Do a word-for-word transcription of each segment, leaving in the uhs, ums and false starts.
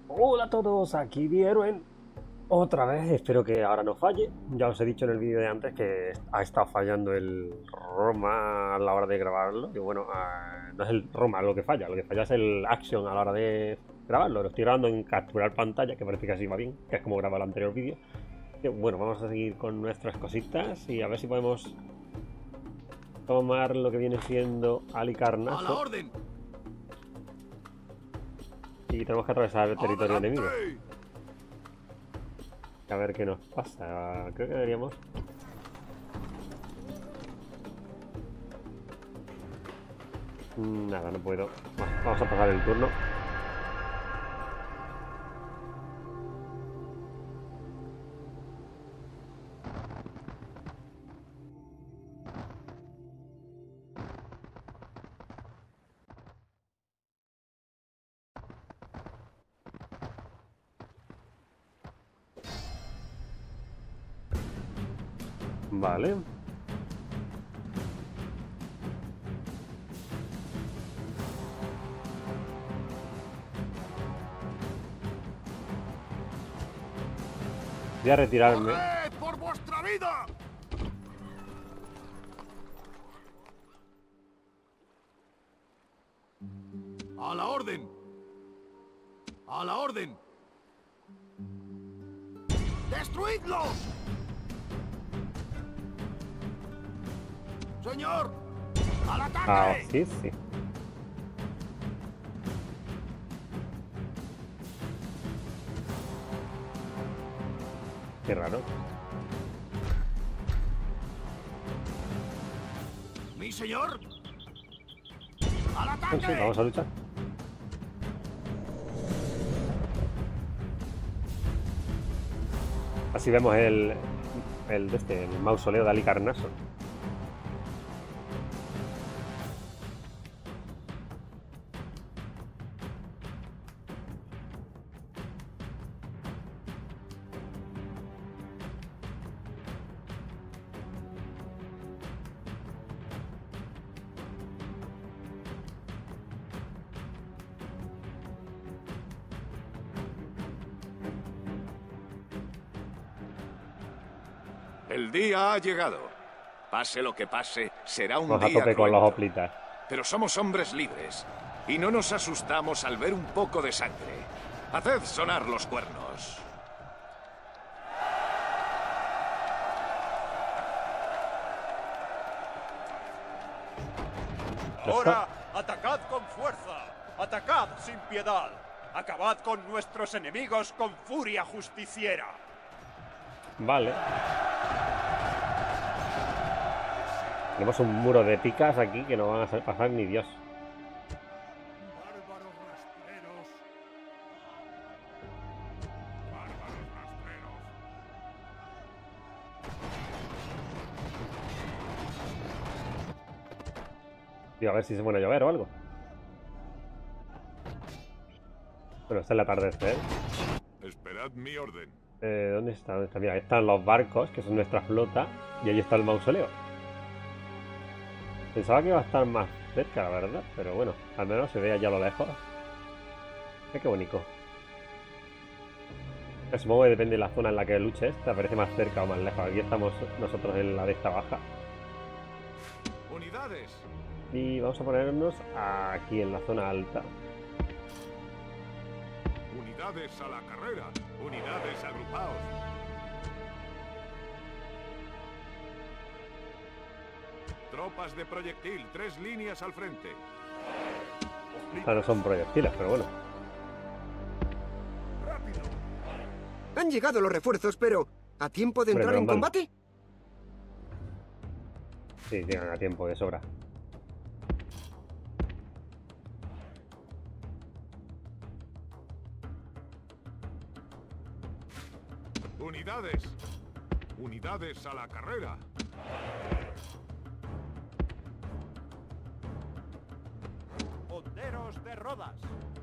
Hola a todos, aquí Dieroen. Otra vez, espero que ahora no falle. Ya os he dicho en el vídeo de antes que ha estado fallando el Roma a la hora de grabarlo. Y bueno, eh, no es el Roma lo que falla, lo que falla es el Action a la hora de grabarlo. Lo estoy grabando en capturar pantalla, que parece que así va bien, que es como grababa el anterior vídeo. Y bueno, vamos a seguir con nuestras cositas y a ver si podemos tomar lo que viene siendo ¡A la Halicarnaso. orden! Y tenemos que atravesar el territorio ¡Adelante! enemigo. A ver qué nos pasa. Creo que deberíamos... Nada, no puedo. Vamos a pasar el turno. Vale. Voy a retirarme. ¡Corred por vuestra vida! ¡A la orden! ¡A la orden! ¡Destruidlos! ¡Señor! ¡Al ataque! Ah, sí, sí. Qué raro. ¡Mi señor! ¡Al Sí, ataque! sí, vamos a luchar. Así vemos el, el, de este, el mausoleo de Halicarnaso. El día ha llegado. Pase lo que pase, será un Vamos a día tope con los cruento. hoplitas. Pero somos hombres libres y no nos asustamos al ver un poco de sangre. Haced sonar los cuernos. Ahora, atacad con fuerza, atacad sin piedad, acabad con nuestros enemigos con furia justiciera. Vale. Tenemos un muro de picas aquí que no van a hacer pasar ni Dios. ¡Bárbaros rastreros! ¡Bárbaros rastreros! Tío, a ver si se pone a llover o algo. Bueno, está el atardecer. Esperad mi orden. Eh, ¿Dónde está? ¿Dónde está? Mira, ahí están los barcos, que son nuestra flota. Y ahí está el mausoleo. Pensaba que iba a estar más cerca, la verdad. Pero bueno, al menos se ve allá a lo lejos. Mira qué bonito. Supongo que depende de la zona en la que luche esta. Parece más cerca o más lejos. Aquí estamos nosotros en la de esta baja. ¡Unidades! Y vamos a ponernos aquí en la zona alta. ¡Unidades a la carrera! ¡Unidades agrupaos! Tropas de proyectil, tres líneas al frente. Estas no son proyectiles, pero bueno. ¡Rápido! Han llegado los refuerzos, pero ¿a tiempo de Hombre, entrar en menos mal. combate? Sí, llegan a tiempo de sobra. ¡Unidades! ¡Unidades a la carrera! Honderos de Rodas.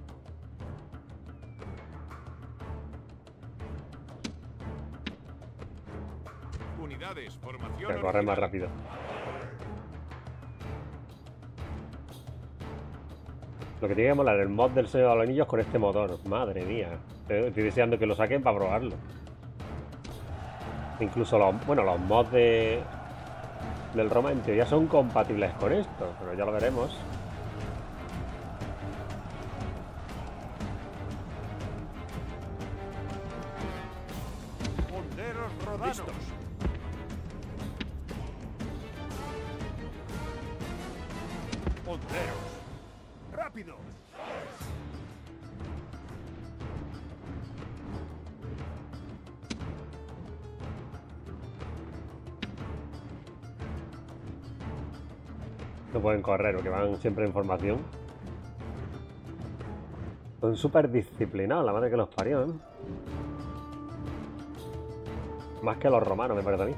Unidades, formación Que corre más original. rápido. Lo que tiene que molar el mod del Señor de los Anillos con este motor. Madre mía. Estoy, estoy deseando que lo saquen para probarlo. Incluso los, bueno, los mods de, del Roma en teoría son compatibles con esto, pero ya lo veremos. Honderos rodanos. Honderos. ¡Rápido! No pueden correr, porque van siempre en formación. Son súper disciplinados, la madre que los parió, ¿eh? Más que los romanos, me parece a mí.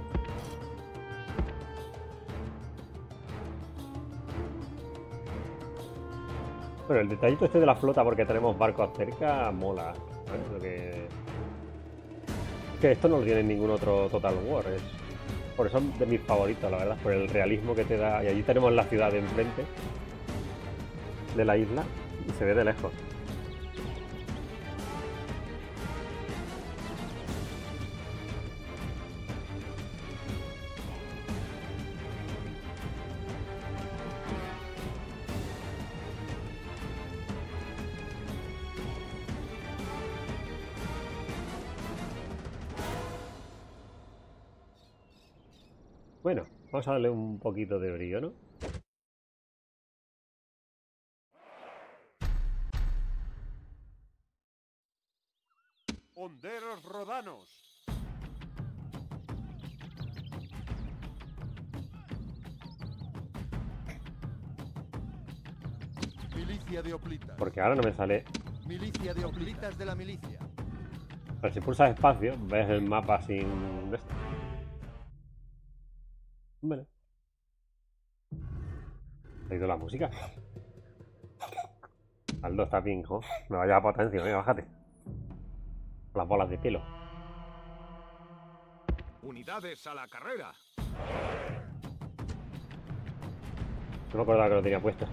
Bueno, el detallito este de la flota, porque tenemos barcos cerca, mola. ¿Sabes? Lo que... que esto no lo tiene ningún otro Total War. Es... por eso es de mis favoritos, la verdad, por el realismo que te da. Y allí tenemos la ciudad de enfrente de la isla y se ve de lejos. Bueno, vamos a darle un poquito de brillo, ¿no? Honderos rodanos. Milicia de hoplitas. Porque ahora no me sale. Milicia de hoplitas de la milicia. Pero si pulsas espacio, ves el mapa sin esto. Bueno. ¿Ha ido la música? Aldo está bien, ¿no? Me vaya a potencia, venga, bájate. Las bolas de pelo. Unidades a la carrera. No me acordaba que lo tenía puesto.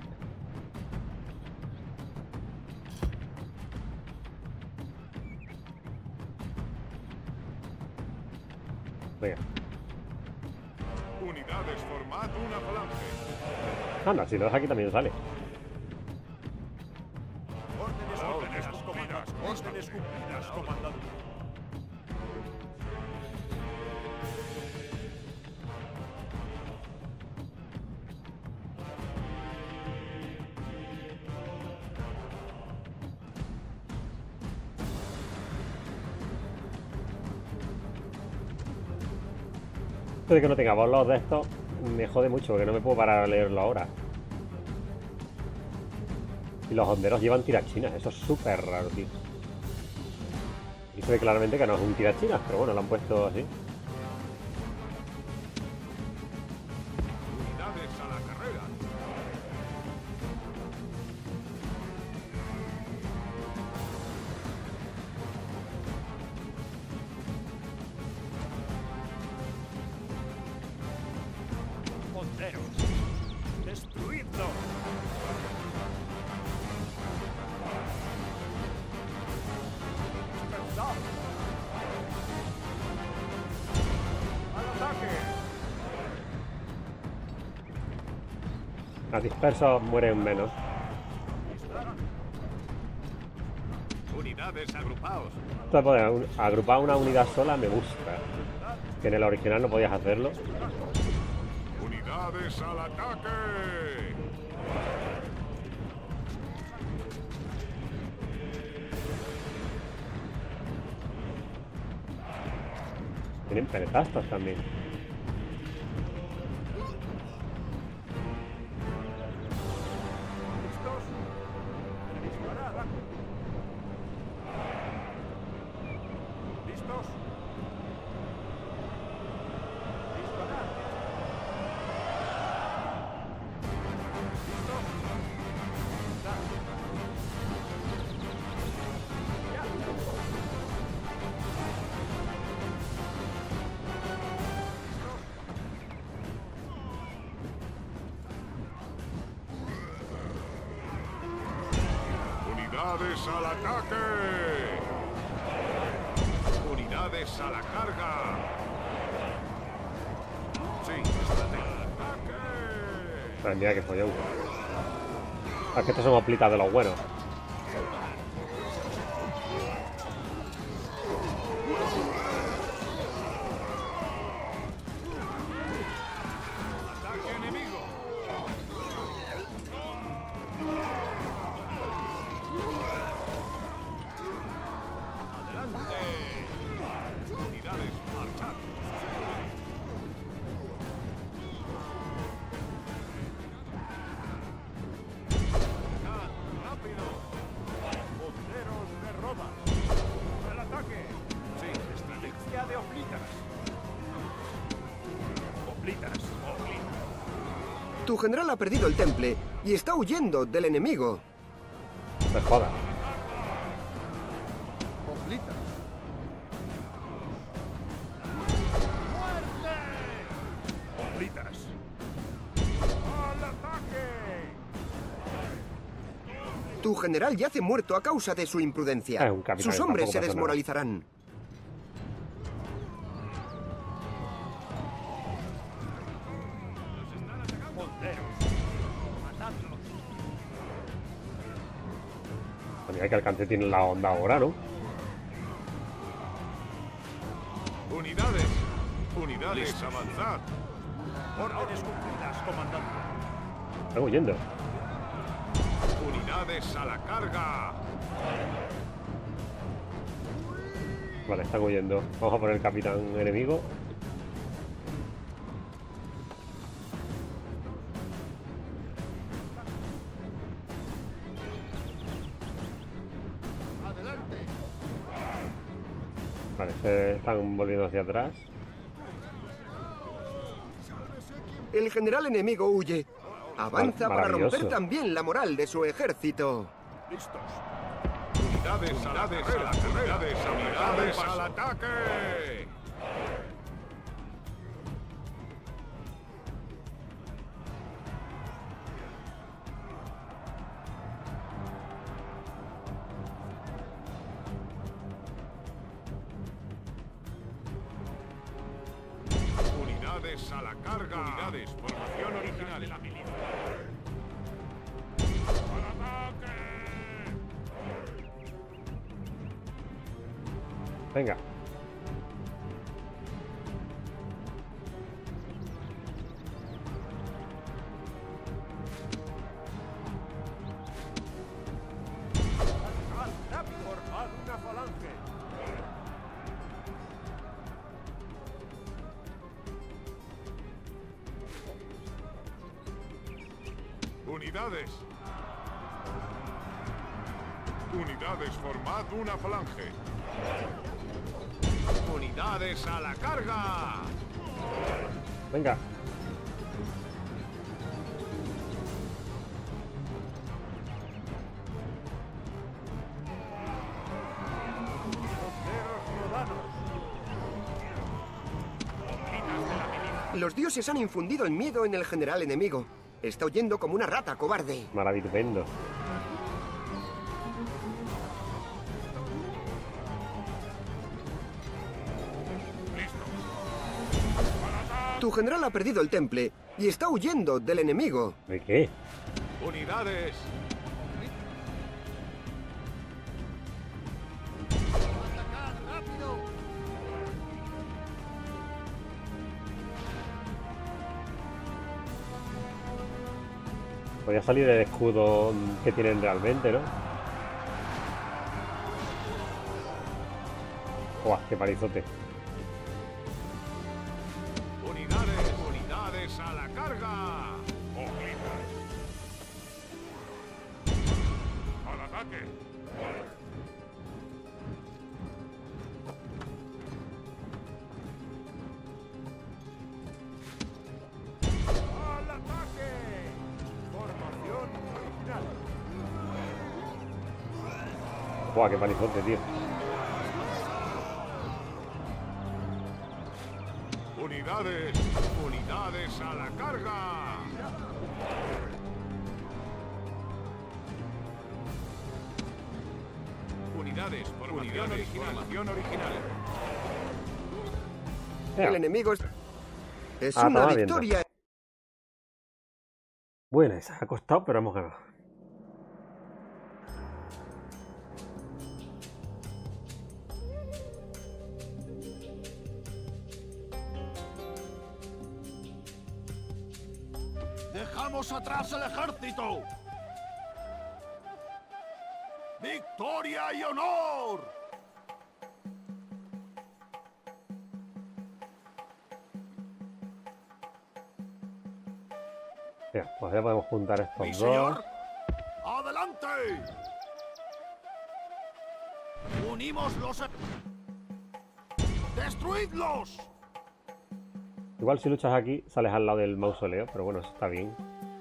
Venga. Unidades, formad una falange. Anda, si lo das aquí también sale. Órdenes órdenes cumplidas. Órdenes cumplidas, comandante. Esto de que no tenga bolos de estos me jode mucho, porque no me puedo parar a leerlo ahora. Y los honderos llevan tirachinas, eso es súper raro, tío. Y se ve claramente que no es un tirachinas, pero bueno, lo han puesto así. Unidades a la carrera. Honderos. Destruidlos. Despertad. ¡Al ataque! Los dispersos mueren menos. Unidades, agrupaos. Esto de poder un- agrupar una unidad sola me gusta. Que en el original no podías hacerlo. Unidades al ataque. Tienen peletazos también. ¿Listos? Disparad. ¿Listos? Disparad. ¿Listos? Da. Ya. ¡Unidades al ataque! ¡Unidades a la carga! Sí, estratega. ¡Ataque! Madre mía, qué follón. Ah, es que estos son plitas de los buenos. ¡Ataque enemigo! ¡Adelante! ¡Unidades, marchad! ¡Rápido! ¡Punteros de Roma! ¡Al ataque! Sí, estrategia de hoplitas. Hoplitas, hoplitas. Tu general ha perdido el temple y está huyendo del enemigo. Me jodas. Hoplitas. Hoplitas. ¡Al ataque! Tu general yace muerto a causa de su imprudencia. Es un capitán, Sus hombres tampoco se pasa nada. desmoralizarán. Mira que alcance tiene la onda ahora, ¿no? Unidades. Unidades, avanzad. Órdenes cumplidas, comandante. Están huyendo. Unidades a la carga. Vale, están huyendo. Vamos a poner el capitán enemigo. Adelante. Vale, se están volviendo hacia atrás. El general enemigo huye. Avanza para Maravilloso. romper también la moral de su ejército. Listos. Unidades, a la carrera. Unidades, unidades al ataque. Unidades a la carga. Unidades, formación original de la milicia. ¡Al ataque! Venga. Formad una falange. Unidades. Unidades, formad una falange. Unidades a la carga. Venga. Los dioses han infundido el miedo en el general enemigo. Está huyendo como una rata cobarde. Maravilloso. Tu general ha perdido el temple y está huyendo del enemigo. ¿De qué? Unidades. Podría salir el escudo que tienen realmente, ¿no? ¡Guau! ¡Qué palizote! Unidades, unidades a la carga. Al ataque. Al ataque. Formación original. ¡Guau! ¡Qué palizote, tío! Unidades, unidades a la carga. Unidades, formación original. Formación original. Ea. El enemigo es, es Ah, una estaba viendo. victoria. Bueno, esa ha costado, pero hemos ganado. ¡Dejamos atrás el ejército! ¡Victoria y honor! Mira, pues ya podemos juntar estos ¡Mi dos. señor! ¡Adelante! ¡Unimos los... e- ¡Destruidlos! Igual si luchas aquí, sales al lado del mausoleo, pero bueno, eso está bien.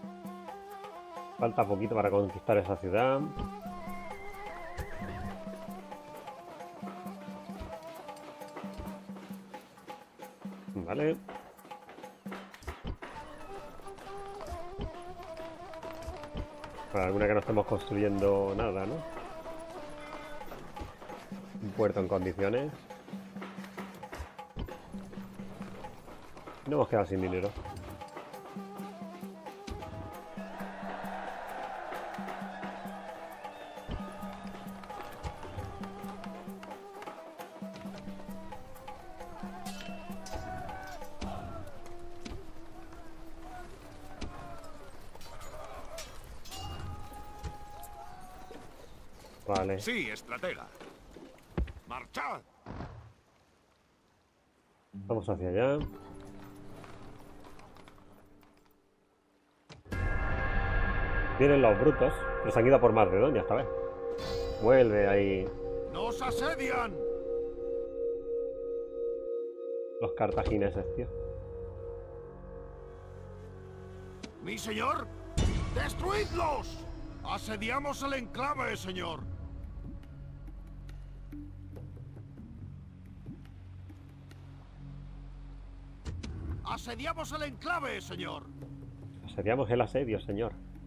Falta poquito para conquistar esa ciudad. Vale. Para alguna que no estemos construyendo nada, ¿no? Un puerto en condiciones. No hemos quedado sin dinero. Vale. Sí, estratega. ¡Marchad! Vamos hacia allá. Vienen los brutos, pero se han ido a por Macedonia esta vez. Vuelve ahí ¡Nos asedian! los cartagineses, tío. ¡Mi señor! ¡Destruidlos! ¡Asediamos el enclave, señor! ¡Asediamos el enclave, señor! Asediamos el asedio, señor.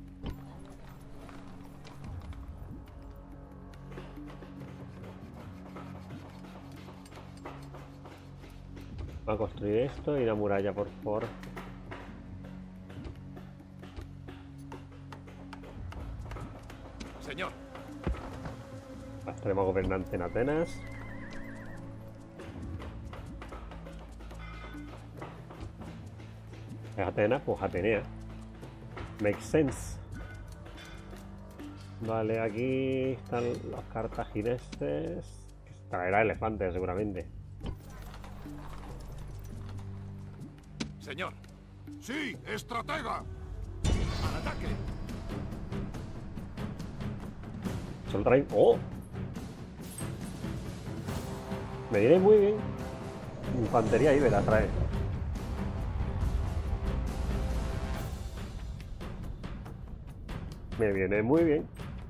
Va a construir esto y una muralla, por favor. Señor. Tenemos gobernante en Atenas. ¿Es Atenas? Pues Atenea. Makes sense. Vale, aquí están los cartagineses. Traerá elefantes seguramente. Señor. ¡Sí, estratega! ¡Al ataque! Solo traen... ¡Oh! Me viene muy bien. Infantería íbera trae. Me viene muy bien.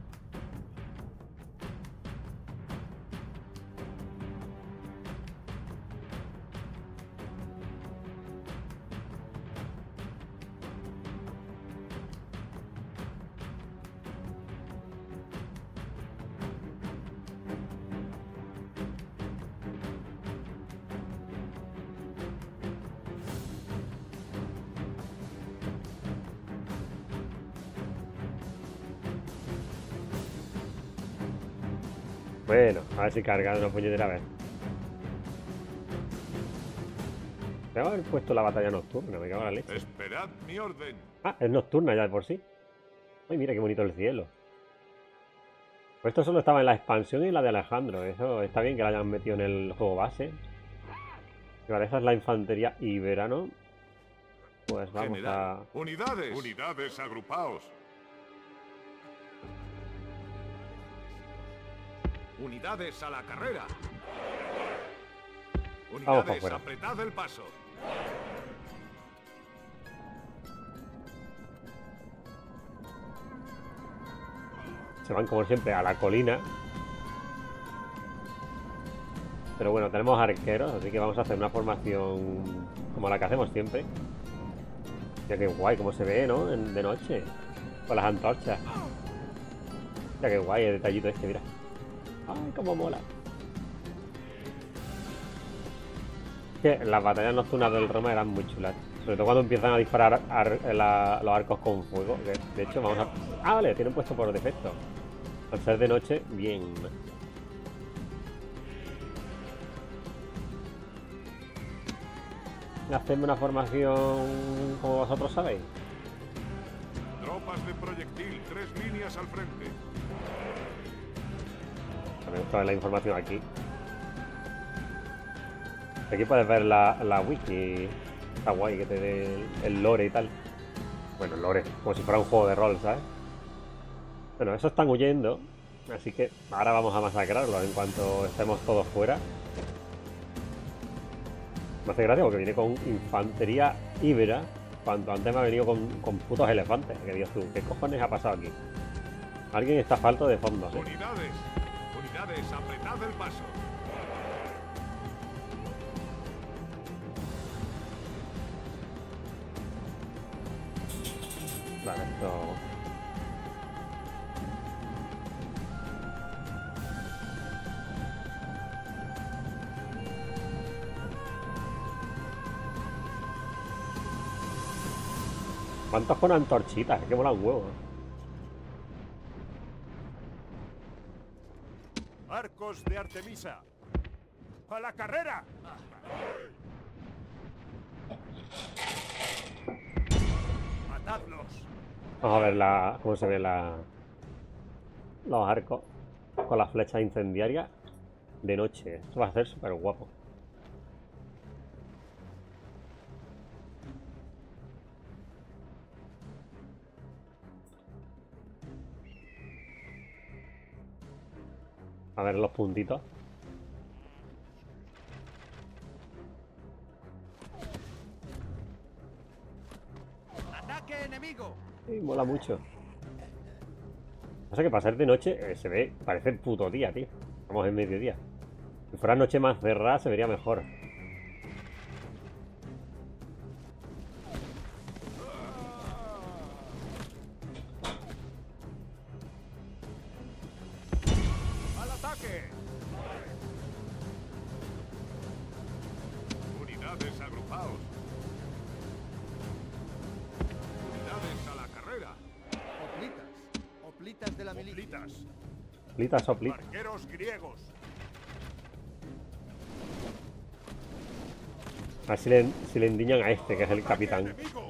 Bueno, a ver si carga una puñetera vez. Tengo que haber puesto la batalla nocturna, me cago en la leche. Esperad mi orden. Ah, es nocturna ya de por sí. Ay, mira qué bonito el cielo. Pues esto solo estaba en la expansión y en la de Alejandro. Eso está bien que la hayan metido en el juego base. Y vale, esa es la infantería íbera, ¿no? Pues vamos General. a... Unidades. Unidades, agrupaos. Unidades a la carrera. Vamos para Unidades, afuera. apretad el paso. Se van como siempre a la colina. Pero bueno, tenemos arqueros, así que vamos a hacer una formación como la que hacemos siempre. Ya que guay, como se ve, ¿no? En- de noche. Con las antorchas. Ya que guay el detallito este, mira. Ay, cómo mola. Que las batallas nocturnas del Roma eran muy chulas. Sobre todo cuando empiezan a disparar ar la, los arcos con fuego. Que de hecho, vamos a... Ah, vale, tienen puesto por defecto. Al ser de noche, bien. Hacedme una formación como vosotros sabéis. Tropas de proyectil, tres líneas al frente. Me gusta ver la información aquí. Aquí puedes ver la, la wiki. Está guay que te dé el, el lore y tal. Bueno, el lore, como si fuera un juego de rol, ¿sabes? Bueno, esos están huyendo. Así que ahora vamos a masacrarlos en cuanto estemos todos fuera. Me hace gracia porque viene con infantería íbera. Cuanto antes me ha venido con, con putos elefantes. Que Dios tú, ¿qué cojones ha pasado aquí? Alguien está falto de fondos, ¿eh? Unidades, unidades, apretad el paso. Vale, esto... ¿Cuántos con antorchitas? Es que mola un huevo. Arcos de Artemisa. ¡A la carrera! ¡Matadlos! Vamos a ver la, cómo se ve la, los arcos con las flechas incendiarias de noche. Esto va a ser súper guapo. A ver los puntitos. ¡Ataque enemigo! Sí, mola mucho. Pasa que para ser de noche eh, se ve, parece el puto día, tío. Estamos en mediodía. Si fuera noche más cerrada se vería mejor. ¡Al ataque! Unidades, agrupaos. Unidades a la carrera. Hoplitas. Hoplitas de la milicia. Hoplitas. Soplita, soplita. Arqueros griegos. A ver si le, si le endiñan a este, que es el ¡Ataque capitán. enemigo!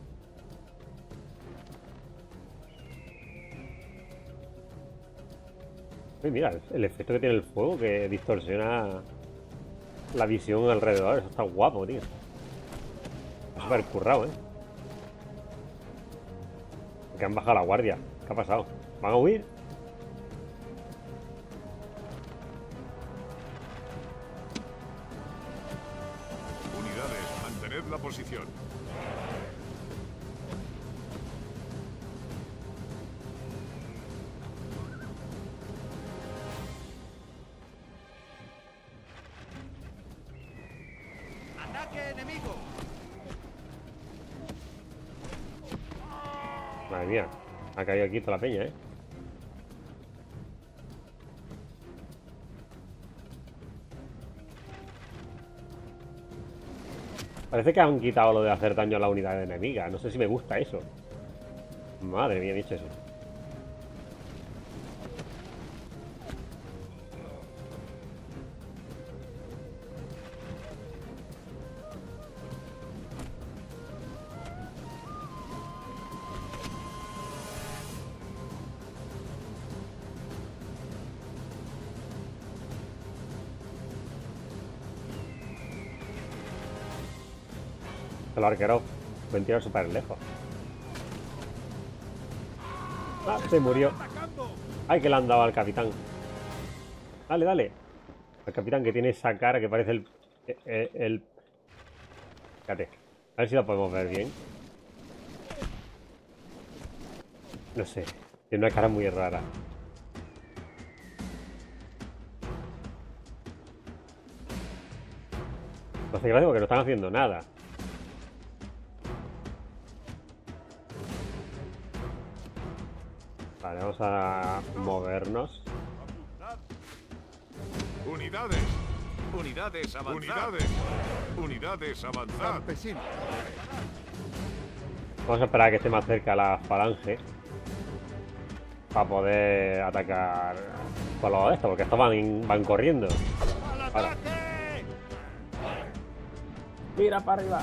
Uy, mira, el, el efecto que tiene el fuego, que distorsiona la visión alrededor. Eso está guapo, tío. Está súper currado, ¿eh? Que han bajado la guardia. ¿Qué ha pasado? ¿Van a huir? Unidades, mantened la posición. ¡Ataque enemigo! Madre mía. Ha caído aquí toda la peña, ¿eh? Parece que han quitado lo de hacer daño a la unidad enemiga. No sé si me gusta eso. Madre mía, dicho eso. El arquero pueden tirar súper lejos. Ah, se murió. ¡Atacando! Ay, que le han dado al capitán. Dale, dale. Al capitán que tiene esa cara que parece el... el, el... Fíjate. A ver si lo podemos ver bien. No sé. Tiene una cara muy rara. No hace gracia porque no están haciendo nada. Vale, vamos a movernos. Apuntad. Unidades. Unidades, avanzad. Unidades. Unidades, avanzad. Campesino. Vamos a esperar a que esté más cerca la falange para poder atacar con los de estos, porque estos van, van corriendo. Ahora. Mira para arriba.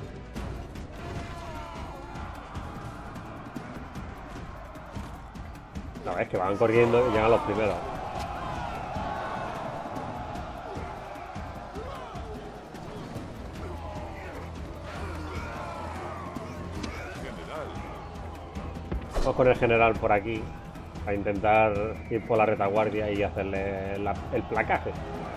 No, es que van corriendo y llegan los primeros. Vamos con el general por aquí a intentar ir por la retaguardia y hacerle la, el placaje.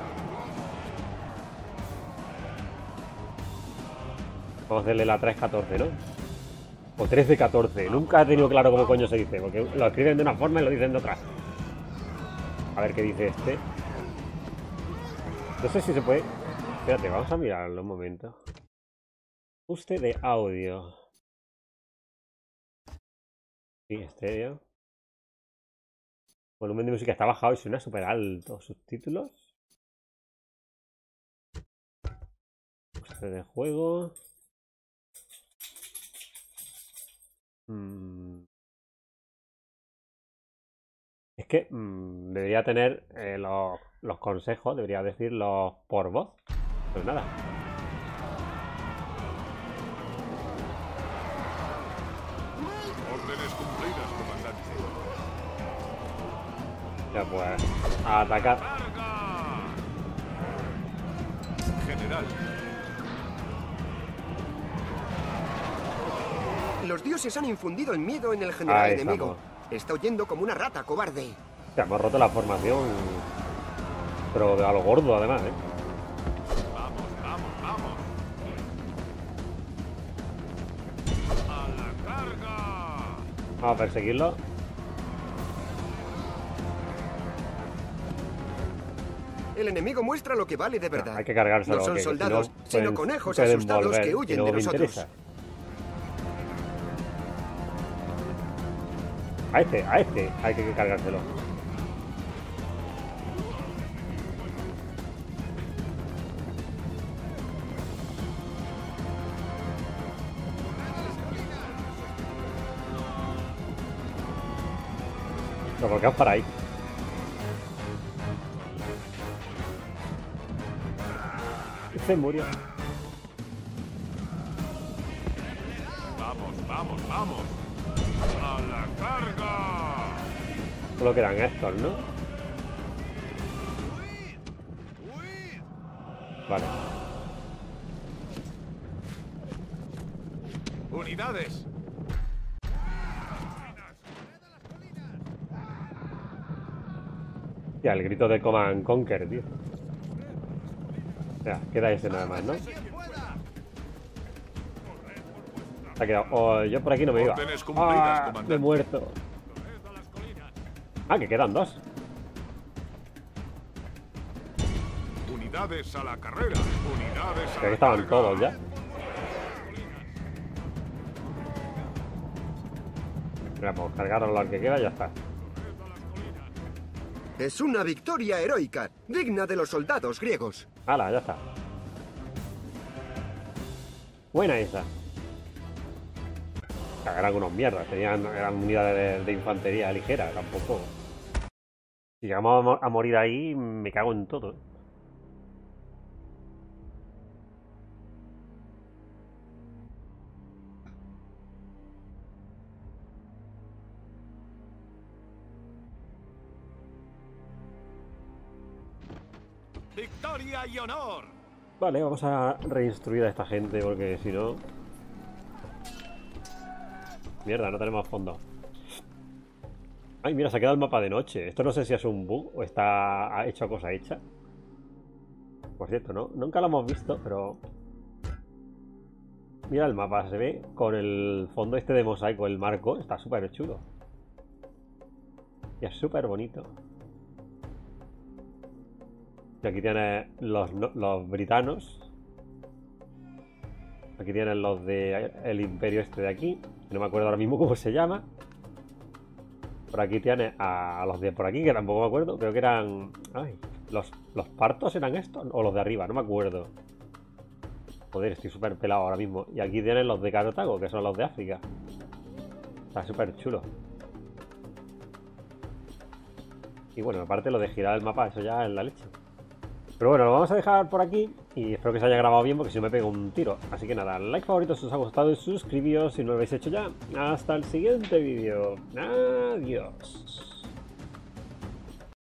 Vamos a hacerle la tres catorce, ¿no? O trece catorce. Nunca he tenido claro cómo coño se dice, porque lo escriben de una forma y lo dicen de otra. A ver qué dice este. No sé si se puede... Espérate, vamos a mirarlo un momento. Ajuste de audio. Sí, estéreo. Volumen de música está bajado y suena súper alto. Subtítulos. Ajuste de juego. Mm. Es que mm, debería tener eh, los, los consejos, debería decirlos por voz. Pues nada. Órdenes cumplidas, comandante. Ya pues, a atacar. ¡Carga! General. Los dioses han infundido el miedo en el general Ahí enemigo. estamos. Está huyendo como una rata, cobarde. Ya, hemos roto la formación. Pero a lo gordo, además, ¿eh? Vamos, vamos, vamos. A la carga. Vamos a perseguirlo. El enemigo muestra lo que vale de No, verdad. hay que cargárselo. No son que si soldados, no, sino pueden- conejos pueden asustados volver, que y huyen no de me nosotros. interesa. A este, a este hay que cargárselo. ¿Pero por qué os paráis? Se murió. Vamos, vamos, vamos. A la carga. Solo quedan estos, ¿no? Vale. Unidades. Ya, el grito de Command Conquer, tío. Ya, queda ese nada más, ¿no? Se ha quedado. Oh, yo por aquí no me iba. Órdenes cumplidas, Ah, comandante. me he muerto. Ah, que quedan dos. Unidades a la carrera. Unidades a Creo que la estaban carga. todos ya. Mira, pues cargaros lo que queda y ya está. Es una victoria heroica, digna de los soldados griegos. Hala, ya está. Buena esa. Eran unos mierdas, tenían, eran unidades de, de infantería ligera, tampoco. Si llegamos a, mo- a morir ahí, me cago en todo. Victoria y honor. Vale, vamos a reinstruir a esta gente porque si no... Mierda, no tenemos fondo. Ay, mira, se ha quedado el mapa de noche. Esto no sé si es un bug o está ha hecho cosa hecha. Por cierto, ¿no? Nunca lo hemos visto, pero... Mira el mapa, se ve con el fondo este de mosaico, el marco. Está súper chulo. Y es súper bonito. Y aquí tienes los, no- los britanos. Aquí tienes los de el imperio este de aquí. No me acuerdo ahora mismo cómo se llama. Por aquí tienes a, a los de por aquí, que tampoco me acuerdo. Creo que eran... Ay, ¿Los, los partos eran estos? ¿O los de arriba? No me acuerdo. Joder, estoy súper pelado ahora mismo. Y aquí tienen los de Cartago, que son los de África. Está súper chulo. Y bueno, aparte lo de girar el mapa, eso ya es la leche. Pero bueno, lo vamos a dejar por aquí. Y espero que se haya grabado bien, porque si no me pego un tiro. Así que nada, like, favorito si os ha gustado y suscribíos si no lo habéis hecho ya. Hasta el siguiente vídeo. Adiós.